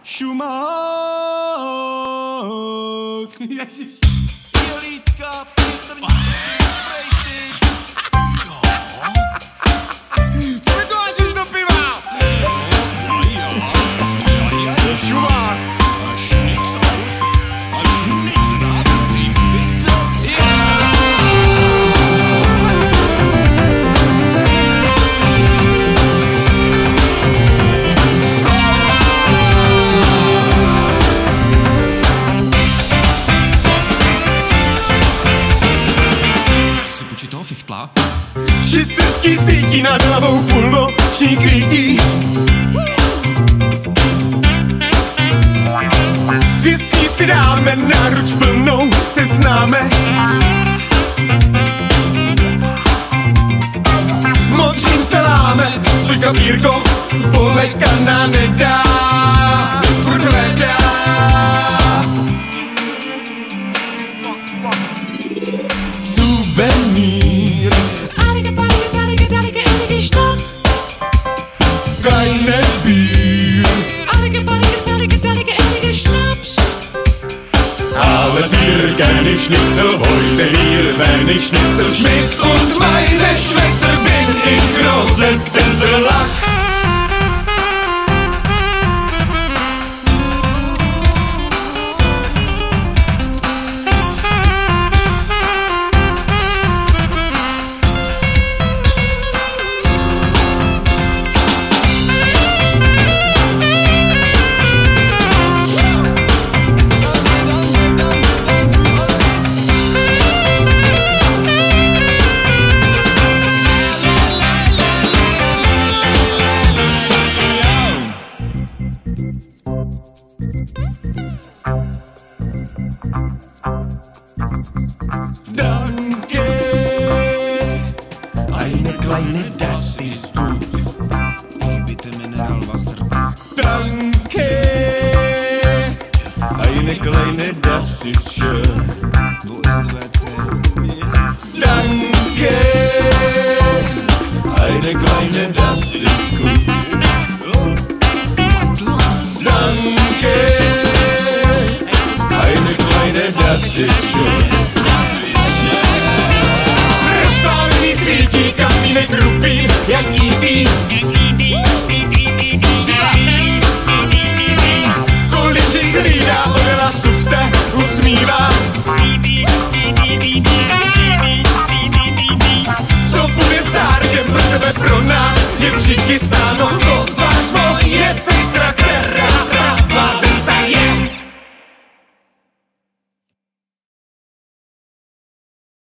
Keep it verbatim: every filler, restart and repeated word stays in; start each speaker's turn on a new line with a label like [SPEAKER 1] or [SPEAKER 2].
[SPEAKER 1] Šumák. Ježiš. Jelítka, Petrník, Brejty.
[SPEAKER 2] Co mi to hážeš do piva? Šumák.
[SPEAKER 1] Až nic aus, až nic dá, fichtla.
[SPEAKER 2] Šest srstí svítí nad hlavou, půlnoční kvítí. Světí si dáme, náruč plnou se známe. Modřín se láme, sojka, pírko, polekaná, nedá, furt hledá. Suvenür.
[SPEAKER 3] Álige, bálige, cálige, dálige, élige, Stadt.
[SPEAKER 2] Kleine, bier.
[SPEAKER 3] Álige, bálige, cálige, dálige, élige, Schnaps.
[SPEAKER 2] Ale pírko nicht Schnitzel, heute hier wenn ich Schnitzel schmeckt und meine Schwester bin ich großer Testerlach. Danke, eine kleine, das ist gut.
[SPEAKER 1] Ich bitte Mineralwasser.
[SPEAKER 2] Danke, eine kleine, das ist schön.
[SPEAKER 1] Wo ist W C?
[SPEAKER 2] Danke, eine kleine, das ist gut.